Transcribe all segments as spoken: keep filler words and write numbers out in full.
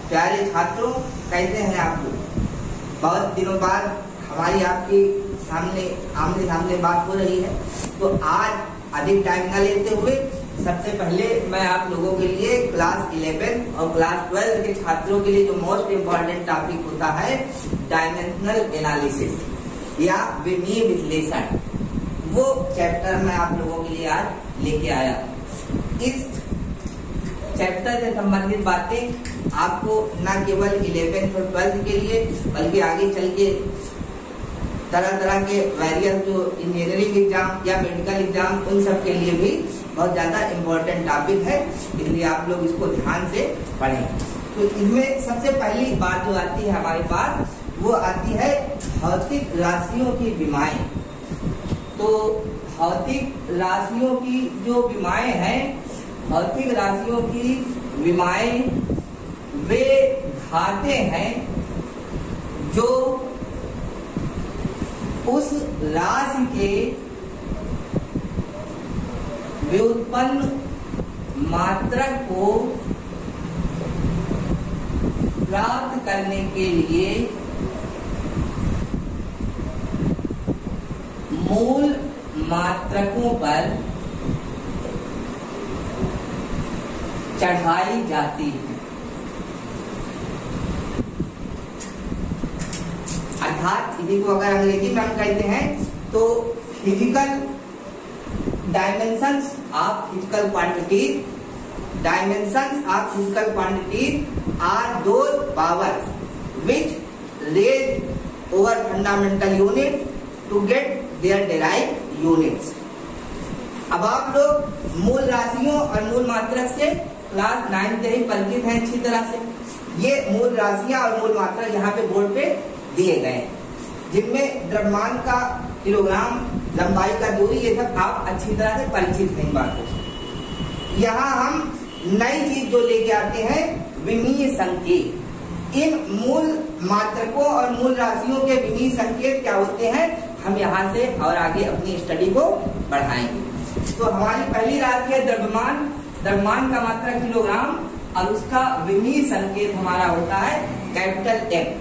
प्यारे छात्रों, कैसे हैं आप लोग? बहुत दिनों बाद हमारी आपके सामने आमने सामने बात हो रही है। तो आज अधिक टाइम न लेते हुए सबसे पहले मैं आप लोगों के लिए क्लास इलेवन और क्लास ट्वेल्व के छात्रों के लिए जो मोस्ट इम्पोर्टेंट टॉपिक होता है डायमेंशनल एनालिसिस या विमीय विश्लेषण, वो चैप्टर मैं आप लोगों के लिए आज लेके आया। इस चैप्टर से संबंधित बातें आपको न केवल इलेवेंथ और ट्वेल्थ के लिए बल्कि आगे चल के तरह तरह के वेरियस जो इंजीनियरिंग एग्जाम या मेडिकल एग्जाम उन सब के लिए भी बहुत ज्यादा इम्पोर्टेंट टॉपिक है, इसलिए आप लोग इसको ध्यान से पढ़ें। तो इसमें सबसे पहली बात जो आती है हमारे पास वो आती है भौतिक राशियों की विमाएं। तो भौतिक राशियों की जो विमाएं हैं, भौतिक राशियों की विमाएं वे धाते हैं जो उस राशि के व्युत्पन्न मात्रक को प्राप्त करने के लिए मूल मात्रकों पर चढ़ाई जाती है। अर्थात इसी को अगर अंग्रेजी में हम कहते हैं तो physical dimensions of physical quantities, dimensions of physical quantities are those powers which raise over fundamental unit to get their derived units. अब आप लोग मूल राशियों और मूल मात्रक से क्लास नाइन से ही परिचित हैं अच्छी तरह से। ये मूल राशियां और मूल मात्रक यहाँ पे बोर्ड पे दिए गए, जिनमें द्रव्यमान का किलोग्राम, लंबाई का दूरी, ये सब आप अच्छी तरह से परिचित हैं इन बातों से। यहाँ हम नई चीज जो लेके आते हैं विमीय संकेत। इन मूल मात्रकों और मूल राशियों के विमीय संकेत क्या होते हैं, हम यहाँ से और आगे अपनी स्टडी को बढ़ाएंगे। तो हमारी पहली राशि है द्रव्यमान। द्रव्यमान का मात्रक किलोग्राम और उसका विमीय संकेत हमारा होता है कैपिटल एम।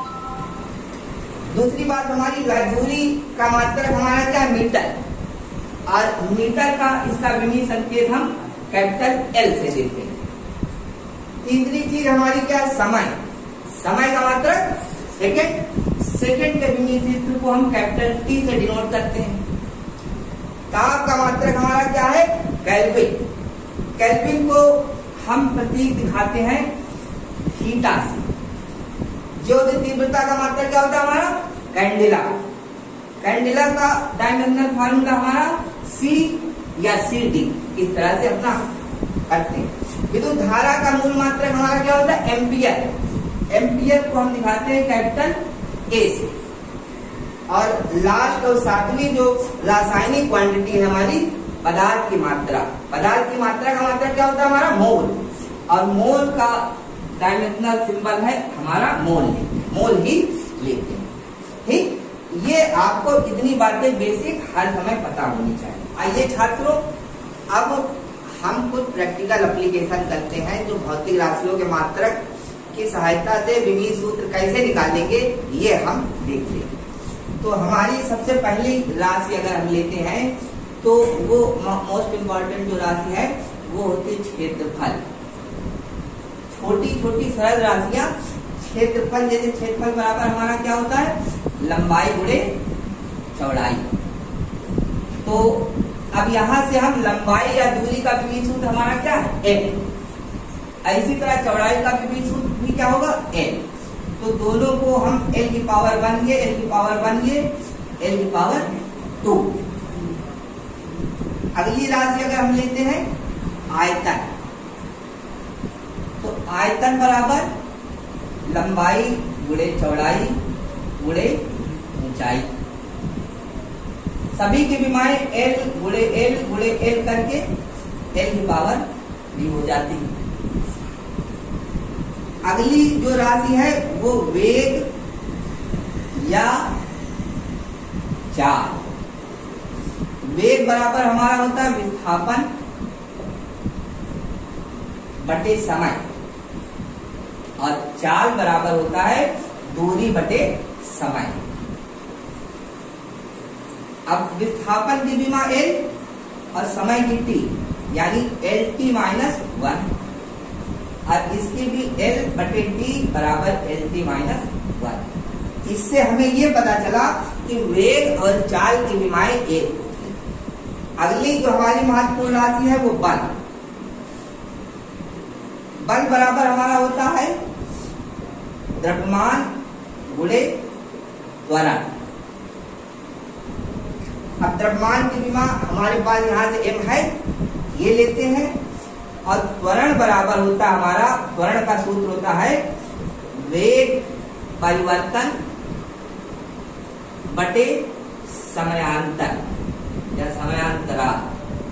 दूसरी बात हमारी दूरी का मात्रक हमारा क्या, मीटर, और मीटर का इसका विमीय संकेत हम कैपिटल एल से देते हैं। तीसरी चीज हमारी क्या, समय। समय का मात्रक सेकेंड, सेकेंड के विमीय सूत्र को हम कैपिटल टी से डिनोट करते हैं। ताप का मात्रक हमारा क्या है, केल्विन। केल्विन को हम प्रतीक दिखाते हैं थीटा से। ज्योति तीव्रता का मात्रक क्या होता है हमारा, कैंडेला। कैंडेला का डायमेंशनल फार्मूला हमारा सी या सी डी, इस तरह से अपना करते हैं। विद्युत धारा का मूल मात्रक हमारा क्या होता है, एम्पियर। एम्पियर को हम दिखाते हैं कैपिटल ए से। और लास्ट और सातवीं जो रासायनिक क्वांटिटी है हमारी, पदार्थ की मात्रा। पदार्थ की मात्रा का मात्रक क्या होता है हमारा, मोल। और मोल का डायमेंशनल सिंबल है हमारा मोल, मोल ही लेते हैं। ठीक, ये आपको इतनी बातें बेसिक हर समय पता होनी चाहिए। आइए छात्रों, अब हम कुछ प्रैक्टिकल एप्लीकेशन करते हैं जो भौतिक राशियों के मात्रक की सहायता से विमीय सूत्र कैसे निकालेंगे ये हम देखेंगे। तो हमारी सबसे पहली राशि अगर हम लेते हैं तो वो मोस्ट इम्पोर्टेंट जो राशि है वो होती है क्षेत्रफल। छोटी छोटी सरल राशियां, क्षेत्रफल, जैसे क्षेत्रफल बराबर हमारा क्या होता है, लंबाई गुणे चौड़ाई। तो अब यहाँ से हम लंबाई या दूरी का विमीय सूत्र हमारा क्या है, एल। इसी तरह चौड़ाई का विमीय सूत्र भी क्या होगा, एल। तो दोनों को हम एल की पावर वन ये, एल की पावर वन ये, एल की पावर टू। अगली राशि अगर हम लेते हैं आयतन, तो आयतन बराबर लंबाई गुणे चौड़ाई गुणे ऊंचाई। सभी की विमाएं एल गुणे एल गुणे एल करके एल की पावर भी हो जाती है। अगली जो राशि है वो वेग या चाल। वेग बराबर हमारा होता है विस्थापन बटे समय, और चाल बराबर होता है दूरी बटे समय। अब विस्थापन की विमा एल और समय की टी, यानी एल टी माइनस वन, और इसकी भी एल बटे टी बराबर एल टी माइनस वन। इससे हमें ये पता चला कि वेग और चाल की विमाएं एक होती है। अगली जो हमारी महत्वपूर्ण राशि है वो बल। बल बराबर हमारा होता है द्रव्यमान गुणे त्वरण। अब द्रव्यमान की विमा हमारे पास यहाँ से m है, ये लेते हैं, और त्वरण बराबर होता है हमारा, त्वरण का सूत्र होता है वेग परिवर्तन बटे समयांतर या समयांतराल।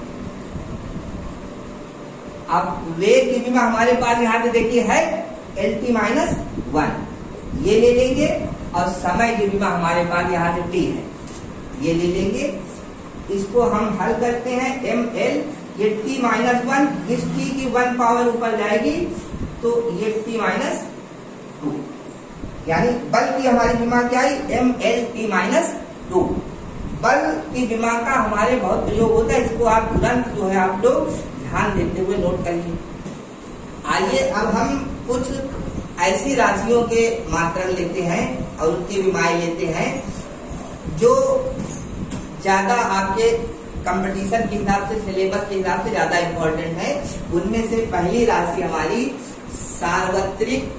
अब वेग की विमा हमारे पास यहाँ से देखिए है एल टी माइनस वन, ये ले लेंगे, और समय की विमा हमारे पास यहाँ से टी है, ये ले लेंगे। इसको हम हल करते हैं, एम एल, ये टी माइनस वन, इस टी की वन पावर ऊपर जाएगी तो ये टी माइनस टू, यानी बल की हमारी विमा क्या आई, M L T minus two. बल की विमा का हमारे बहुत प्रयोग होता है, इसको आप तुरंत जो है आप लोग ध्यान देते हुए नोट करिए। आइए अब हम कुछ ऐसी राशियों के मात्रण लेते हैं और उनकी विमाएं लेते हैं जो ज्यादा आपके कंपटीशन के हिसाब से, सिलेबस के हिसाब से ज्यादा इंपॉर्टेंट है। उनमें से पहली राशि हमारी सार्वत्रिक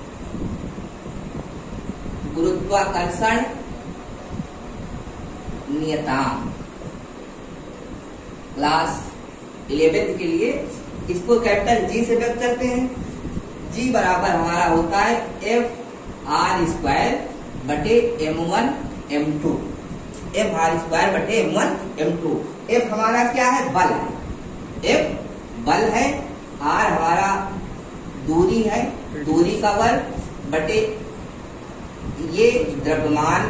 गुरुत्वाकर्षण नियतांक, क्लास इलेवेंथ के लिए इसको कैपिटल जी से व्यक्त करते हैं। जी बराबर हमारा होता है एफ आर स्क्वायर बटे M one M two, F R square बटे M one M two. F हमारा क्या है, बल है, एफ बल है, आर हमारा दूरी है, दूरी का वर्ग बटे ये द्रव्यमान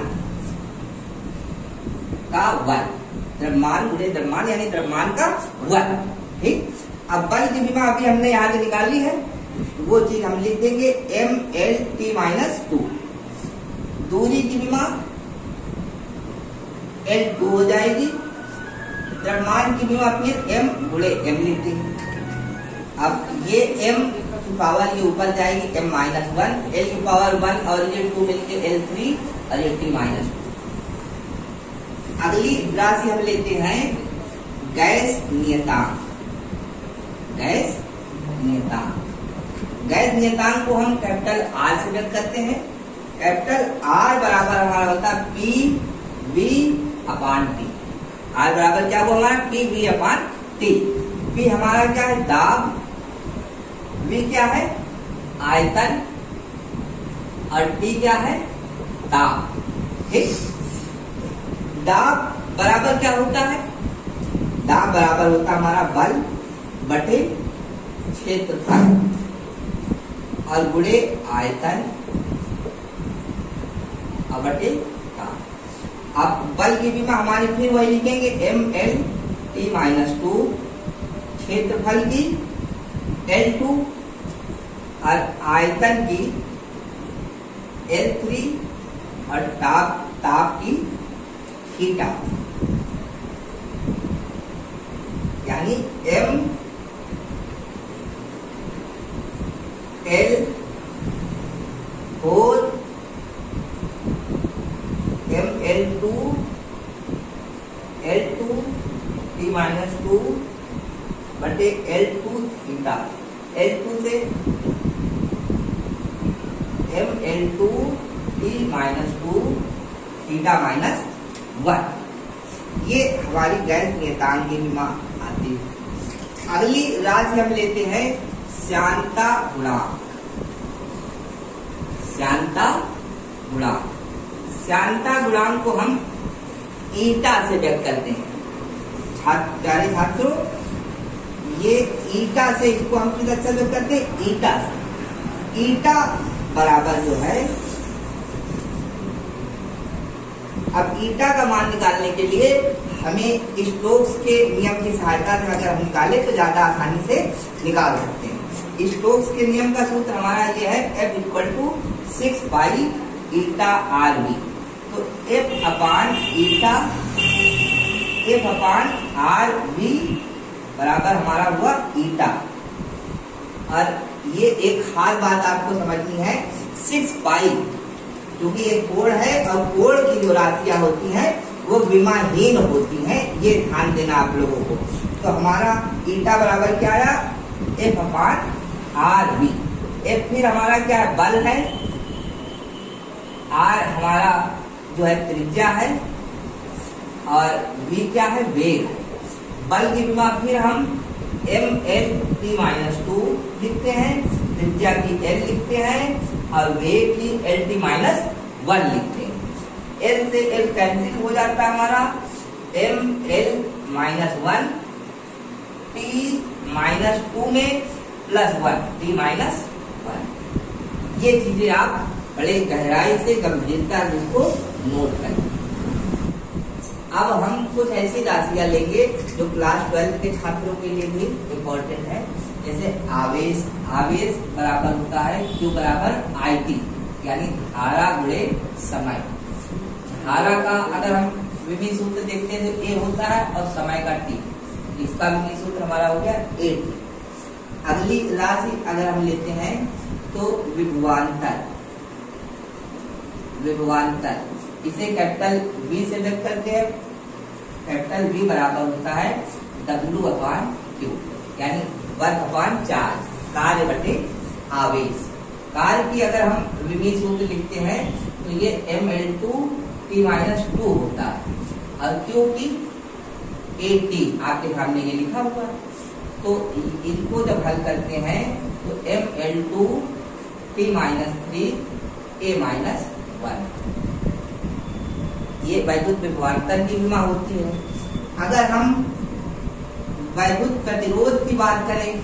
का वर्ग, द्रव्यमान गुणे द्रव्यमान यानी द्रव्यमान का वर्ग। ठीक, अब बल की विमा अभी हमने यहाँ से निकाली है, वो चीज हम लिख देंगे M L T minus two. दूरी की विमा एल टू हो जाएगी, द्रव्यमान की विमा फिर एम गुणे एम लिख देंगे। अब ये एम की पावर ये ऊपर जाएगी एम माइनस वन, एल की पावर वन और ये टू मिलके एल थ्री और ये टी माइनस टू। अगली राशि हम लेते हैं गैस नियतांक। गैस नियतांक, गैस नियतांक को हम कैपिटल आर से व्यक्त करते हैं। कैपिटल आर बराबर हमारा होता है P V upon T. R बराबर क्या हुआ हमारा, P V upon T. P हमारा क्या है, दाब, वी क्या है, आयतन, और टी क्या है, दाब। ठीक, दाब बराबर क्या होता है, दाब बराबर होता है हमारा बल बटे क्षेत्रफल और गुणे आयतन और बटे ताप। अब बल की विमा हमारी फिर वही लिखेंगे M L T minus two, क्षेत्रफल की एल टू और आयतन की एल थ्री और ताप ताप की थीटा, यानी M L four M L two L two T minus two बटे L two theta. L two से M L two T minus two theta minus one. ये हमारी गैस नियतांक की विमा आती है। अगली राशि हम लेते हैं श्यानता गुणांक। श्यानता गुणांक, श्यानता गुणांक को हम ईटा से व्यक्त करते हैं। प्यारे छात्रों, ये ईटा से, इसको हम किस अक्षर व्यक्त करते हैं, ईटा से। ईटा बराबर जो है, अब ईटा का मान निकालने के लिए हमें स्टोक्स के नियम की सहायता से अगर हम निकाले तो ज्यादा आसानी से निकाल सकते हैं। स्टोक्स के नियम का सूत्र हमारा ये है F equal to six by eta R B. तो F upon eta F upon R B बराबर हमारा हुआ ईटा। और ये एक खास बात आपको समझनी है, सिक्स पाई क्योंकि ये कोण है और कोण की जो राशियां होती हैं वो विमाहीन होती हैं, ये ध्यान देना आप लोगों को। तो हमारा ईटा बराबर क्या आया, F upon R B. F फिर हमारा क्या है, बल है, आर हमारा जो है त्रिज्या है और बी क्या है, वेग है। बल की विमा फिर हम M L T minus two लिखते हैं, त्रिज्या की एल लिखते हैं और वेग की एल टी माइनस वन लिखते हैं। एल से एल कैंसिल हो जाता है हमारा, M L minus one T minus two में plus one T minus one. ये चीजें आप बड़े गहराई से गंभीरता से इसको नोट करें। अब हम कुछ ऐसी राशियां लेंगे जो क्लास ट्वेल्थ के छात्रों के लिए भी इम्पोर्टेंट है, जैसे आवेश। आवेश बराबर होता है Q बराबर आई टी, यानी धारा गुणे समय। धारा का अगर हम विभि सूत्र देखते हैं तो ए होता है और समय का टी, इसका विभि सूत्र हमारा हो गया ए टी। अगली राशि अगर हम लेते हैं तो विभवांतर। विभवांतर इसे कैपिटल V से व्यक्त करते हैं। कैपिटल V बराबर होता है W अपान Q, यानी वर्ग अपान चार, कार्य बटे आवेश। कार्य की अगर हम विभि सूत्र लिखते हैं तो ये M L two T minus two होता है और Q की ए टी आपके सामने ये लिखा हुआ है। तो इनको जब हल करते हैं तो M L two T minus three A minus one, ये वैद्युत विभवांतर की विमा होती है। अगर हम वैद्युत प्रतिरोध की बात करें,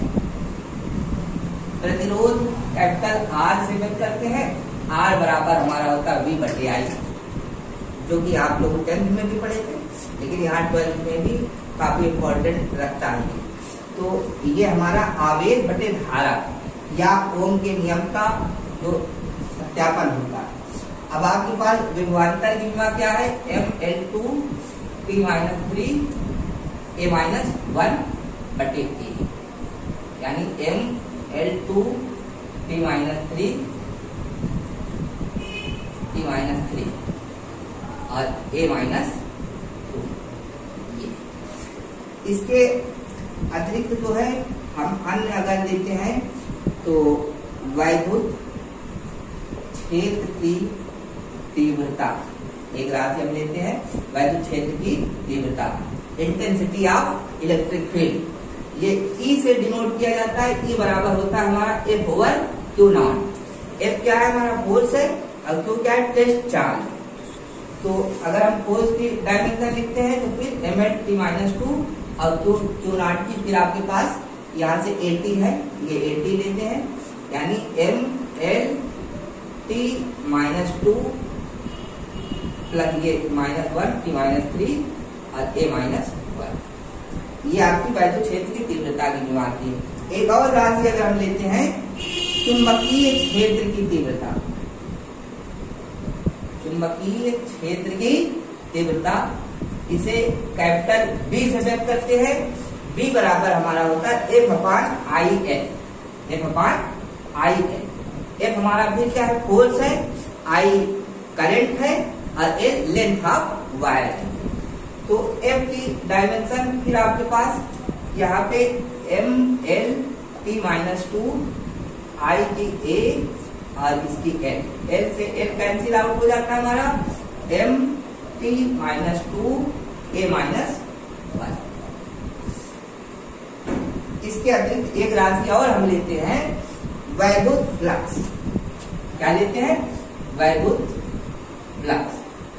प्रतिरोध कैपिटल आर से व्यक्त करते हैं। आर बराबर हमारा होता है वी बटे आई, जो कि आप लोग टेंथ में भी पढ़े थे, लेकिन यहाँ ट्वेल्थ में भी काफी इम्पोर्टेंट रखता है। तो ये हमारा आवेश बटे धारा या ओम के नियम का जो सत्यापन होता है। अब आपके पास विभवांतर की विमा क्या है, M L two T minus three A minus one बटे ए, यानी M L two T minus three T minus three और ए माइनस टू। इसके अतिरिक्त जो है हम अन्य अगर लेते हैं तो वैद्युत क्षेत्र की तीव्रता, एक राशि हम लेते हैं वैद्युत क्षेत्र की तीव्रता, इंटेंसिटी ऑफ इलेक्ट्रिक फील्ड। ये E से डिनोट किया जाता है। E बराबर होता है हमारा F over Q naught. F क्या है हमारा फोर्स है और Q क्या है, टेस्ट चार्ज। तो अगर हम फोर्स की डायमेंशन लिखते हैं तो फिर M L T minus two और Q Q नॉट की फिर आपके पास यहाँ से एटी है, ये एटी लेते हैं, यानी M L T minus two plus ये minus one T minus three और ए माइनस वन। ये आपकी वैद्युत क्षेत्र की तीव्रता की विमा आती है। एक और राशि अगर हम लेते हैं चुंबकीय क्षेत्र की तीव्रता। चुंबकीय क्षेत्र की तीव्रता, इसे कैपिटल B से व्यक्त करते हैं। B बराबर हमारा होता है F upon I L. F upon I L. F हमारा फिर क्या है, फोर्स है, आई करंट है और ए लेंथ ऑफ वायर है। तो एफ की डायमेंशन फिर आपके पास यहाँ पे M L T minus two, I की ए और इसकी एल। एल से एल कैंसिल आउट हो जाता है हमारा, M T minus two A minus one. इसके अतिरिक्त एक राशि और हम लेते हैं वैद्युत फ्लक्स। क्या लेते हैं, वैद्युत फ्लक्स।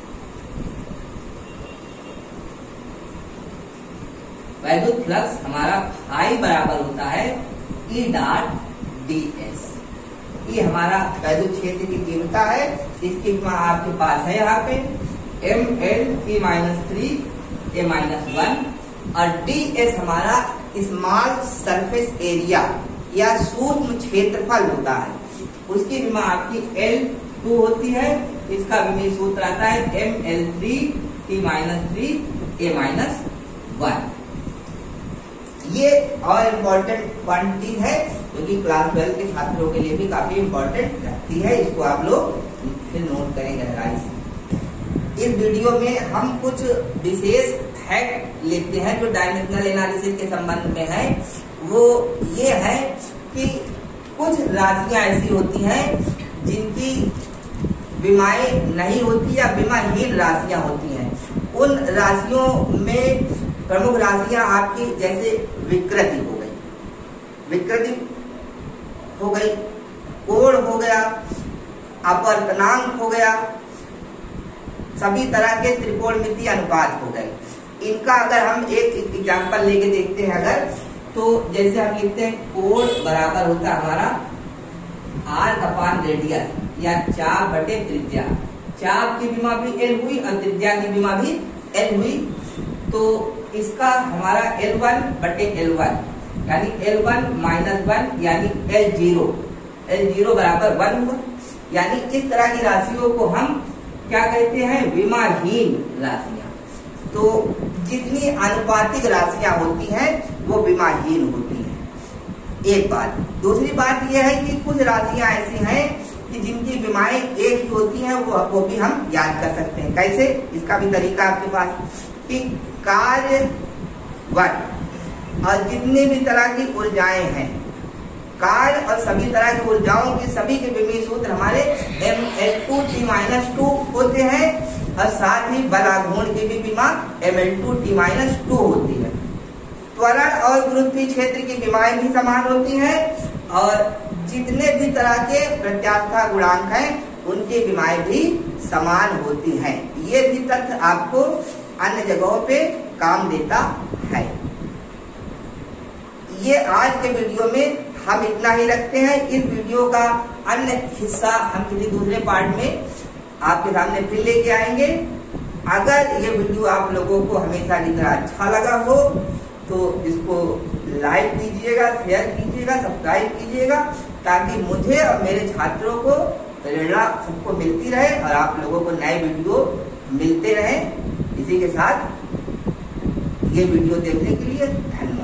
वैद्युत फ्लक्स हमारा आई बराबर होता है ई डॉट डी एस। ये हमारा वैद्युत क्षेत्र की तीव्रता है, इसकी आपके पास है यहाँ पे M L T minus three A minus one और डी एस हमारा स्मॉल सरफेस एरिया या सूक्ष्म क्षेत्रफल होता है उसकी विमा आपकी एल टू होती है। इसका विमीय सूत्र आता है M L three T minus three A minus one. ये और इम्पोर्टेंट क्वांटिटी है क्योंकि तो क्लास ट्वेल्व के छात्रों के लिए भी काफी इम्पोर्टेंट रखती है। इसको आप लोग फिर नोट करें गहराई से। इस वीडियो में हम कुछ विशेष फैक्ट लेते हैं जो डायमेंशनल एनालिसिस के संबंध में है। वो ये है कि कुछ राशियां ऐसी होती हैं जिनकी विमाएं नहीं होती या विमाहीन राशियां होती हैं। उन राशियों में प्रमुख राशियां आपकी जैसे विकृति हो गई, विकृति हो गई, कोण हो गया, अपवर्तनांक हो गया, सभी तरह के त्रिकोणमितीय अनुपात हो गए। इनका अगर हम एक एग्जांपल लेके देखते हैं अगर, तो जैसे हम लिखते हैं कोण बराबर होता है हमारा आर अपान रेडियस या चाप बटे त्रिज्या। चाप की विमा भी एल हुई और त्रिज्या की विमा भी एल हुई, तो इसका हमारा एल वन बटे एल वन यानी एल वन माइनस वन यानी एल जीरो, एल जीरो बराबर वन हुआ। यानी इस तरह की राशियों को हम क्या कहते हैं, विमाहीन राशियां। तो जितनी अनुपातिक राशियां होती हैं वो विमाहीन होती हैं। एक बात। दूसरी बात यह है कि कुछ राशियां ऐसी हैं कि जिनकी विमाएं एक ही होती हैं, वो वो भी हम याद कर सकते हैं। कैसे, इसका भी तरीका आपके पास कि कार्य वन और जितनी भी तरह की ऊर्जाएं हैं, कार्य और सभी तरह की ऊर्जाओं की सभी के विमीय सूत्र हमारे M L two T minus two होते हैं और साथ ही बलाघूर्ण की भी विमा M L two T minus two होती है। त्वरण और गुरुत्वीय क्षेत्र की विमाएं भी समान होती हैं और जितने भी तरह के प्रत्यास्था गुणांक हैं उनकी विमाएं भी समान होती हैं। ये भी तथ्य आपको अन्य जगहों पे काम देता है। ये आज के वीडियो में हम इतना ही रखते हैं। इस वीडियो का अन्य हिस्सा हम किसी दूसरे पार्ट में आपके सामने फिर लेके आएंगे। अगर ये वीडियो आप लोगों को हमेशा की तरह अच्छा लगा हो तो इसको लाइक कीजिएगा, शेयर कीजिएगा, सब्सक्राइब कीजिएगा, ताकि मुझे और मेरे छात्रों को प्रेरणा सबको मिलती रहे और आप लोगों को नए वीडियो मिलते रहे। इसी के साथ ये वीडियो देखने के लिए धन्यवाद।